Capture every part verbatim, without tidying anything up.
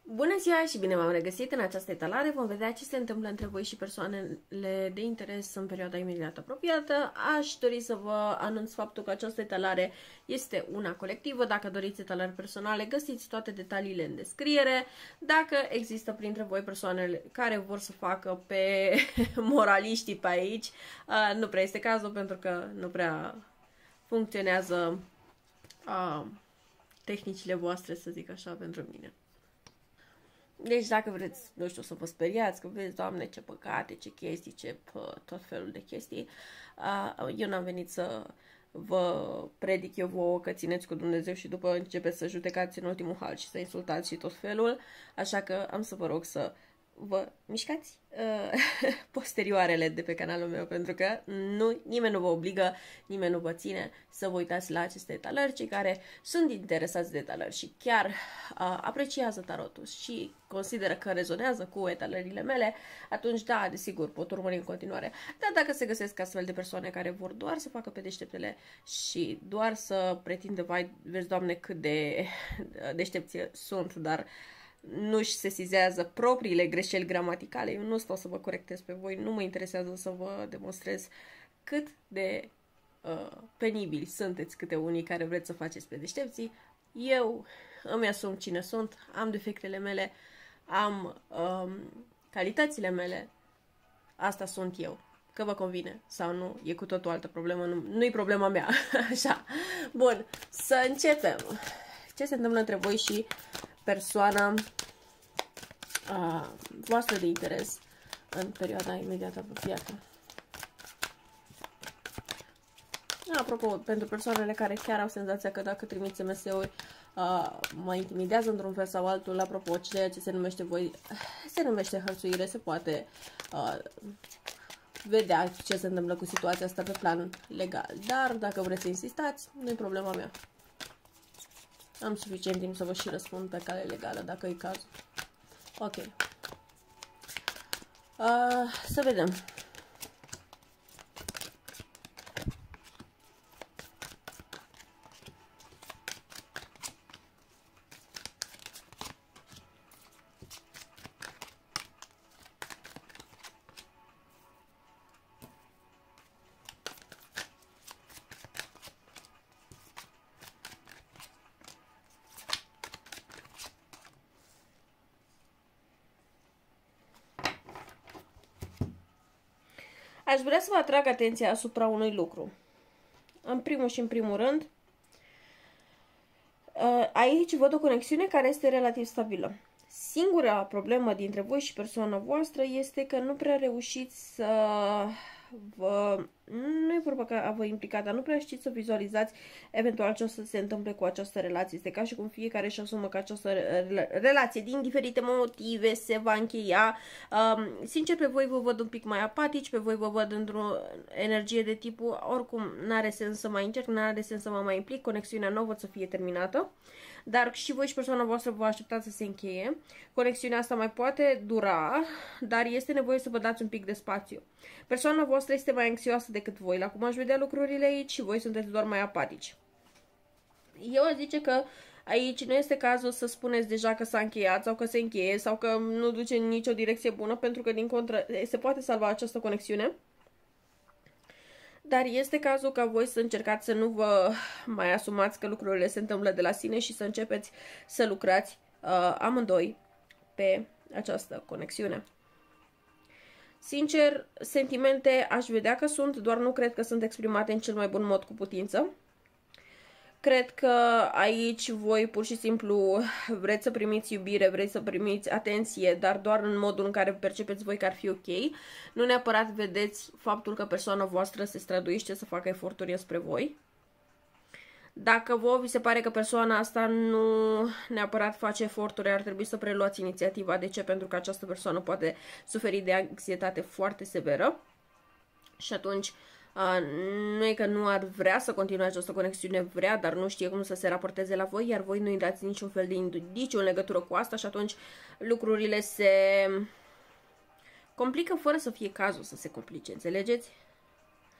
Bună ziua și bine v-am regăsit în această etalare. Vom vedea ce se întâmplă între voi și persoanele de interes în perioada imediat apropiată. Aș dori să vă anunț faptul că această etalare este una colectivă. Dacă doriți etalări personale, găsiți toate detaliile în descriere. Dacă există printre voi persoanele care vor să facă pe moraliștii pe aici, nu prea este cazul pentru că nu prea funcționează uh, tehnicile voastre, să zic așa, pentru mine. Deci dacă vreți, nu știu, să vă speriați, că vezi, Doamne, ce păcate, ce chestii, ce pă, tot felul de chestii, eu n-am venit să vă predic eu vouă că țineți cu Dumnezeu și după începeți să judecați în ultimul hal și să insultați și tot felul, așa că am să vă rog să vă mișcați uh, posterioarele de pe canalul meu, pentru că nu, nimeni nu vă obligă, nimeni nu vă ține să vă uitați la aceste etalări. Cei care sunt interesați de etalări și chiar uh, apreciază tarotul și consideră că rezonează cu etalările mele, atunci da, desigur, pot urmări în continuare. Dar dacă se găsesc astfel de persoane care vor doar să facă pe deșteptele și doar să pretindă, vai, vezi, Doamne, cât de deștepți sunt, dar nu-și sesizează propriile greșeli gramaticale, eu nu stau să vă corectez pe voi, nu mă interesează să vă demonstrez cât de uh, penibili sunteți câte unii care vreți să faceți pe deștepții. Eu îmi asum cine sunt, am defectele mele, am um, calitățile mele, asta sunt eu. Că vă convine sau nu, e cu totul altă problemă, nu, nu-i problema mea. Așa. Bun, să începem. Ce se întâmplă între voi și persoana a, voastră de interes în perioada imediat apropiată? Apropo, pentru persoanele care chiar au senzația că dacă trimit S M S-uri mă intimidează într-un fel sau altul, apropo, ceea ce se numește voi, se numește hărțuire, se poate a, vedea ce se întâmplă cu situația asta pe plan legal. Dar dacă vreți să insistați, nu e problema mea. Am suficient timp să vă și răspund pe cale legală, dacă e cazul. Ok. Uh, să vedem. Aș vrea să vă atrag atenția asupra unui lucru. În primul și în primul rând, aici văd o conexiune care este relativ stabilă. Singura problemă dintre voi și persoana voastră este că nu prea reușiți să vă... Nu e vorba că a vă implica, dar nu prea știți să vizualizați eventual ce o să se întâmple cu această relație. Este ca și cum fiecare își asumă că această relație, din diferite motive, se va încheia. Um, sincer, pe voi vă văd un pic mai apatici, pe voi vă văd într-o energie de tipul, oricum, n-are sens să mai încerc, n-are sens să mă mai implic, conexiunea nu văd să fie terminată. Dar și voi și persoana voastră vă așteptați să se încheie. Conexiunea asta mai poate dura, dar este nevoie să vă dați un pic de spațiu. Persoana voastră este mai anxioasă decât voi, la cum aș vedea lucrurile aici, și voi sunteți doar mai apatici. Eu aș zice că aici nu este cazul să spuneți deja că s-a încheiat sau că se încheie sau că nu duce în nicio direcție bună, pentru că din contră se poate salva această conexiune. Dar este cazul ca voi să încercați să nu vă mai asumați că lucrurile se întâmplă de la sine și să începeți să lucrați uh, amândoi pe această conexiune. Sincer, sentimente aș vedea că sunt, doar nu cred că sunt exprimate în cel mai bun mod cu putință. Cred că aici voi pur și simplu vreți să primiți iubire, vreți să primiți atenție, dar doar în modul în care percepeți voi că ar fi ok. Nu neapărat vedeți faptul că persoana voastră se străduiește să facă eforturi spre voi. Dacă vouă vi se pare că persoana asta nu neapărat face eforturi, ar trebui să preluați inițiativa. De ce? Pentru că această persoană poate suferi de anxietate foarte severă și atunci... Uh, nu e că nu ar vrea să continue această conexiune, vrea, dar nu știe cum să se raporteze la voi, iar voi nu îi dați niciun fel de indiciu în legătură cu asta și atunci lucrurile se complică fără să fie cazul să se complice, înțelegeți?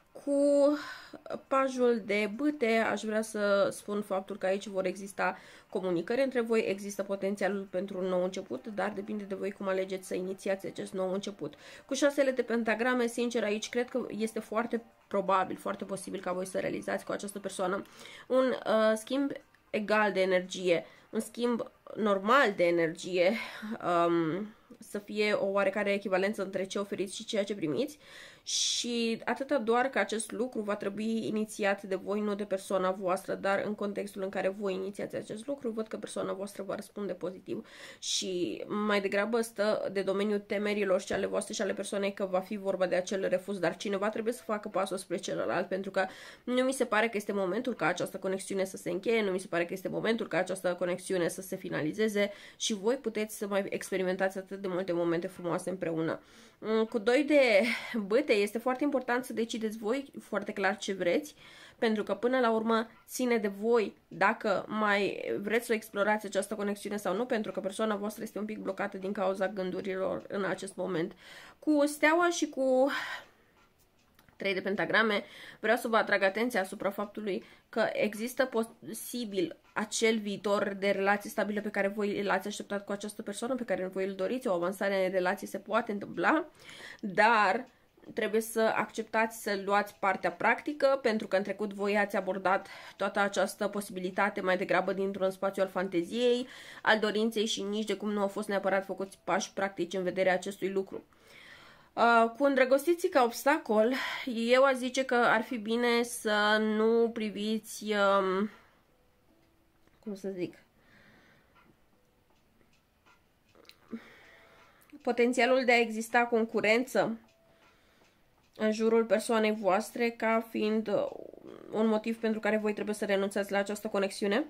Cu pajul de bâte aș vrea să spun faptul că aici vor exista comunicări între voi, există potențialul pentru un nou început, dar depinde de voi cum alegeți să inițiați acest nou început. Cu șasele de pentagrame, sincer, aici cred că este foarte probabil, foarte posibil ca voi să realizați cu această persoană un uh, schimb egal de energie, un schimb normal de energie, um, să fie o oarecare echivalență între ce oferiți și ceea ce primiți, și atâta doar că acest lucru va trebui inițiat de voi, nu de persoana voastră, dar în contextul în care voi inițiați acest lucru, văd că persoana voastră va răspunde pozitiv și mai degrabă stă de domeniul temerilor și ale voastre și ale persoanei că va fi vorba de acel refuz, dar cineva trebuie să facă pasul spre celălalt, pentru că nu mi se pare că este momentul ca această conexiune să se încheie, nu mi se pare că este momentul ca această conexiune să se finalizeze și voi puteți să mai experimentați atât de multe momente frumoase împreună. Cu doi de bâte este foarte important să decideți voi foarte clar ce vreți, pentru că până la urmă ține de voi dacă mai vreți să explorați această conexiune sau nu, pentru că persoana voastră este un pic blocată din cauza gândurilor în acest moment. Cu steaua și cu trei de pentagrame, vreau să vă atrag atenția asupra faptului că există posibil acel viitor de relație stabilă pe care voi l-ați așteptat cu această persoană, pe care voi îl doriți, o avansare în relație se poate întâmpla, dar trebuie să acceptați să luați partea practică, pentru că în trecut voi ați abordat toată această posibilitate mai degrabă dintr-un spațiu al fanteziei, al dorinței și nici de cum nu au fost neapărat făcuți pași practici în vederea acestui lucru. Uh, cu îndrăgostiții ca obstacol, eu aș zice că ar fi bine să nu priviți, um, cum să zic, potențialul de a exista concurență în jurul persoanei voastre ca fiind un motiv pentru care voi trebuie să renunțați la această conexiune.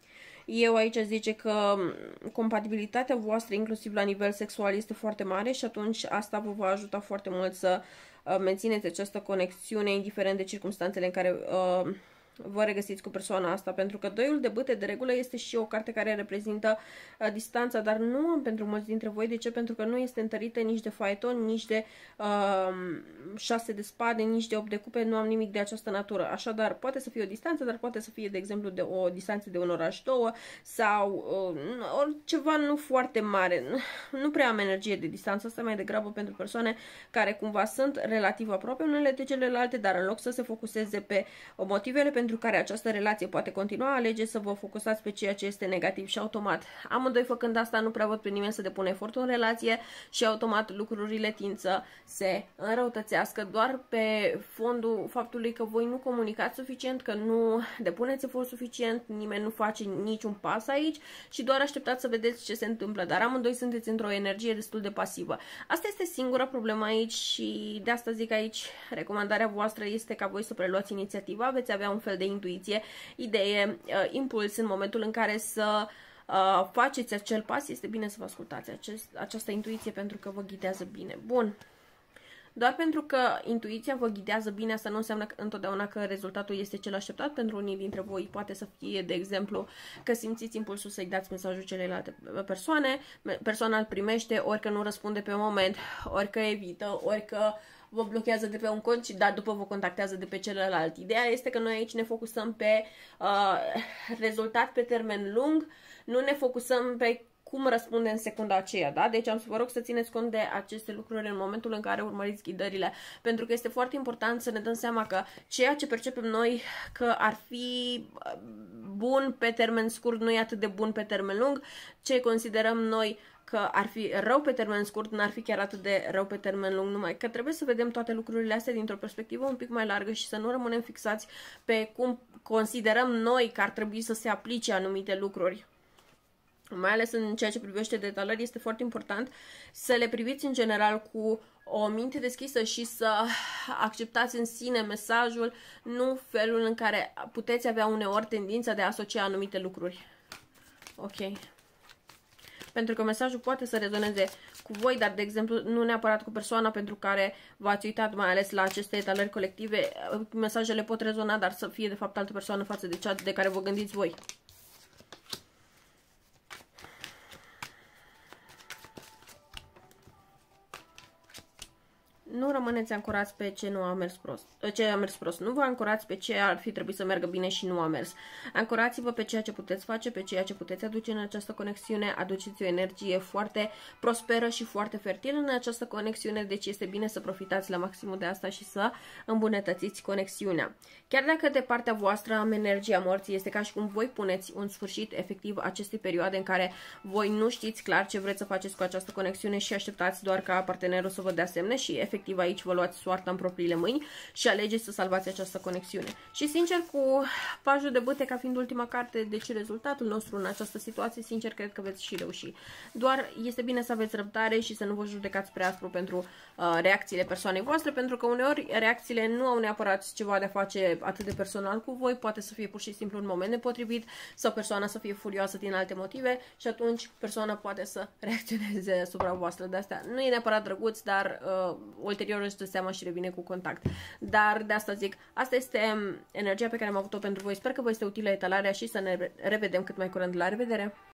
Eu aici zice că compatibilitatea voastră, inclusiv la nivel sexual, este foarte mare și atunci asta vă va ajuta foarte mult să mențineți această conexiune, indiferent de circumstanțele în care uh, vă regăsiți cu persoana asta, pentru că doiul de bâte de regulă este și o carte care reprezintă uh, distanța, dar nu am pentru mulți dintre voi. De ce? Pentru că nu este întărită nici de faeton, nici de uh, șase de spade, nici de opt de cupe, nu am nimic de această natură. Așadar, poate să fie o distanță, dar poate să fie, de exemplu, de o distanță de un oraș, două, sau uh, ceva nu foarte mare. Nu prea am energie de distanță, asta mai degrabă pentru persoane care cumva sunt relativ aproape unele de celelalte, dar în loc să se focuseze pe motivele pentru care această relație poate continua, alegeți să vă focusați pe ceea ce este negativ și automat. Amândoi făcând asta, nu prea văd pe nimeni să depună efortul în relație și automat lucrurile tind să se înrăutățească doar pe fondul faptului că voi nu comunicați suficient, că nu depuneți efort suficient, nimeni nu face niciun pas aici și doar așteptați să vedeți ce se întâmplă, dar amândoi sunteți într-o energie destul de pasivă. Asta este singura problemă aici și de asta zic aici, recomandarea voastră este ca voi să preluați inițiativa, veți avea un fel de intuiție, idee, uh, impuls în momentul în care să uh, faceți acel pas. Este bine să vă ascultați acest, această intuiție pentru că vă ghidează bine. Bun. Doar pentru că intuiția vă ghidează bine, asta nu înseamnă că întotdeauna că rezultatul este cel așteptat. Pentru unii dintre voi poate să fie, de exemplu, că simțiți impulsul să-i dați mesajul celelalte persoane, persoana îl primește, ori că nu răspunde pe moment, ori că evită, ori că vă blochează de pe un cont și da, după vă contactează de pe celălalt. Ideea este că noi aici ne focusăm pe uh, rezultat pe termen lung, nu ne focusăm pe cum răspunde în secunda aceea, da? Deci am să vă rog să țineți cont de aceste lucruri în momentul în care urmăriți ghidările, pentru că este foarte important să ne dăm seama că ceea ce percepem noi că ar fi bun pe termen scurt nu e atât de bun pe termen lung, ce considerăm noi că ar fi rău pe termen scurt, n-ar fi chiar atât de rău pe termen lung, numai că trebuie să vedem toate lucrurile astea dintr-o perspectivă un pic mai largă și să nu rămânem fixați pe cum considerăm noi că ar trebui să se aplice anumite lucruri. Mai ales în ceea ce privește detalări, este foarte important să le priviți în general cu o minte deschisă și să acceptați în sine mesajul, nu felul în care puteți avea uneori tendința de a asocia anumite lucruri. Ok. Pentru că mesajul poate să rezoneze cu voi, dar, de exemplu, nu neapărat cu persoana pentru care v-ați uitat, mai ales la aceste etalări colective. Mesajele pot rezona, dar să fie, de fapt, altă persoană față de cea de care vă gândiți voi. nu rămâneți ancorați pe ce nu a mers prost. Ce a mers prost. Nu vă ancorați pe ce ar fi trebuit să meargă bine și nu a mers. Ancorați-vă pe ceea ce puteți face, pe ceea ce puteți aduce în această conexiune. Aduceți o energie foarte prosperă și foarte fertilă în această conexiune, deci este bine să profitați la maximul de asta și să îmbunătățiți conexiunea. Chiar dacă de partea voastră am energia morții, este ca și cum voi puneți un sfârșit efectiv acestei perioade în care voi nu știți clar ce vreți să faceți cu această conexiune și așteptați doar ca partenerul să vă dea semne și efectiv aici vă luați soarta în propriile mâini și alegeți să salvați această conexiune. Și sincer, cu pajul de bâte ca fiind ultima carte, deci rezultatul nostru în această situație, sincer cred că veți și reuși. Doar este bine să aveți răbdare și să nu vă judecați prea aspru pentru uh, reacțiile persoanei voastre, pentru că uneori reacțiile nu au neapărat ceva de a face atât de personal cu voi, poate să fie pur și simplu un moment nepotrivit sau persoana să fie furioasă din alte motive și atunci persoana poate să reacționeze asupra voastră. De asta nu e neapărat drăguț, dar uh, ulterior își dă seama și revine cu contact. Dar de asta zic, asta este energia pe care am avut-o pentru voi. Sper că vă este utilă etalarea și să ne revedem cât mai curând. La revedere!